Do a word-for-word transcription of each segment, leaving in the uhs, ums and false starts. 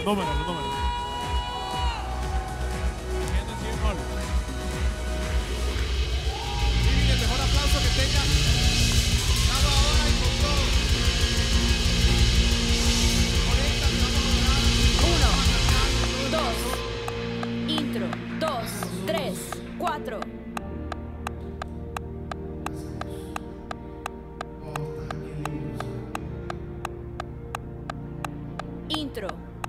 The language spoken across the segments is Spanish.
Los números, los números. Living, el mejor aplauso que tenga. Dado ahora y con todo. Conéctate, vamos a lograr. Uno, dos, intro, dos, tres, cuatro. Intro.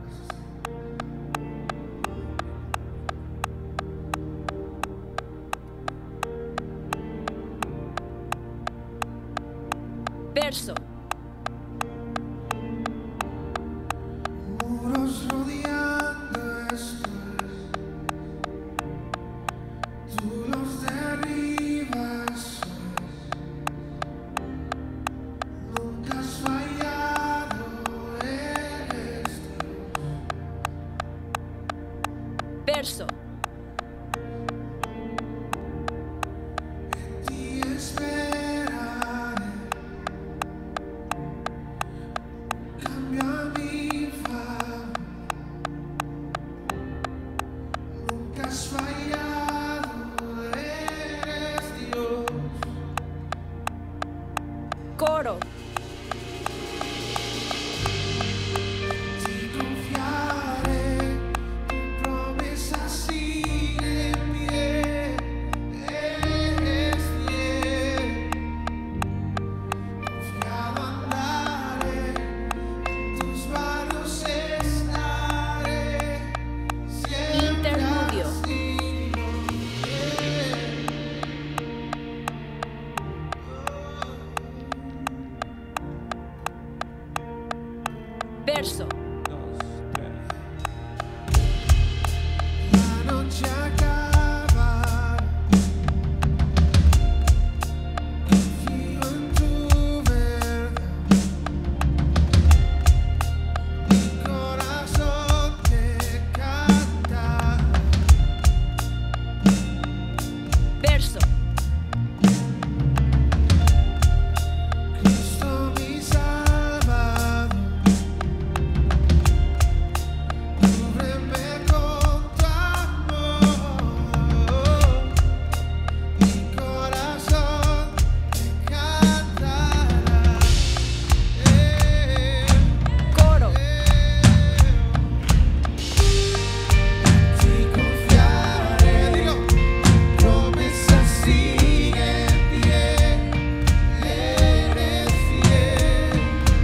Verso. Muros rodeando esto, tú los derribas, nunca has fallado, eres Dios. Verso. En ti esperaré, cambia mi favor, nunca has fallado, eres Dios. Coro. Te confiaré, tu promesa sigue en pie, eres fiel. Confiado andaré, en tus manos estaré, siempre Interludio. has sido fiel. Verso. Dos, tres. La noche acaba, confío en tu verdad, mi corazón te canta. Verso. Cristo mi Salvador, cúbreme con tu amor, mi corazón te cantará. Eh, Coro. Te confiaré, digo, promesa sigue en pie, eres fiel.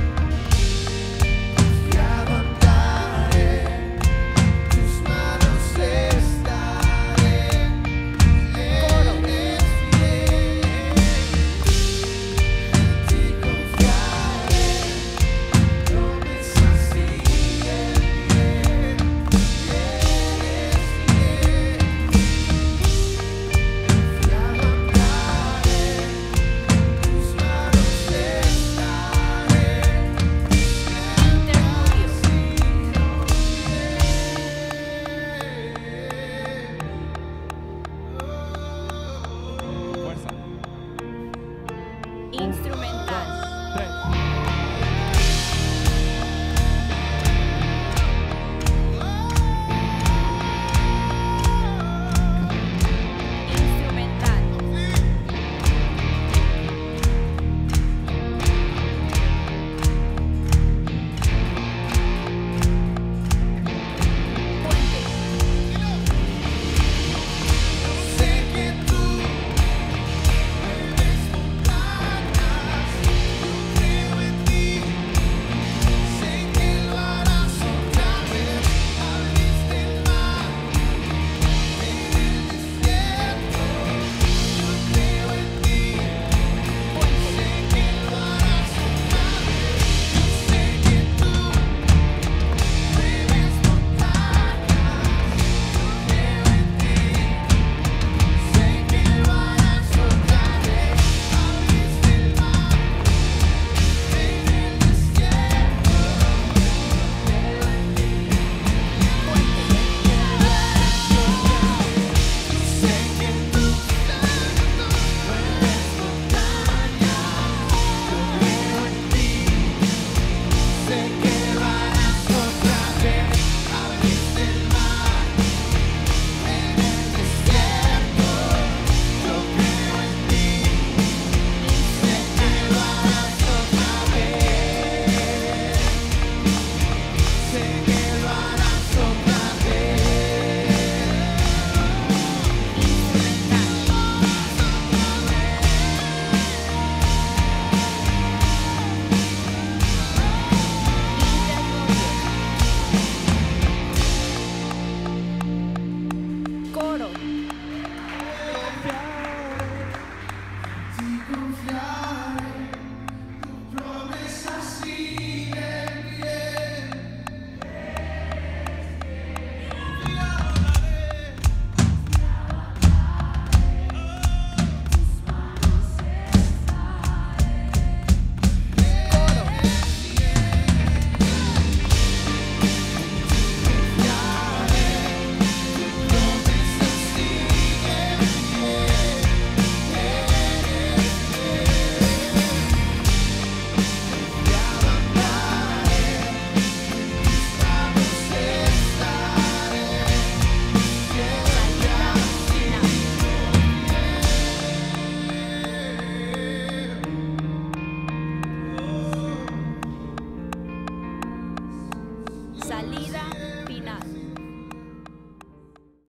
Confiado andaré, tus manos estaré, eres fiel. Te confiaré, promesa sigue en pie, eres fiel. Confiado andaré, tus manos estaré, Interludio. Fuerza. Instrumental. Tres.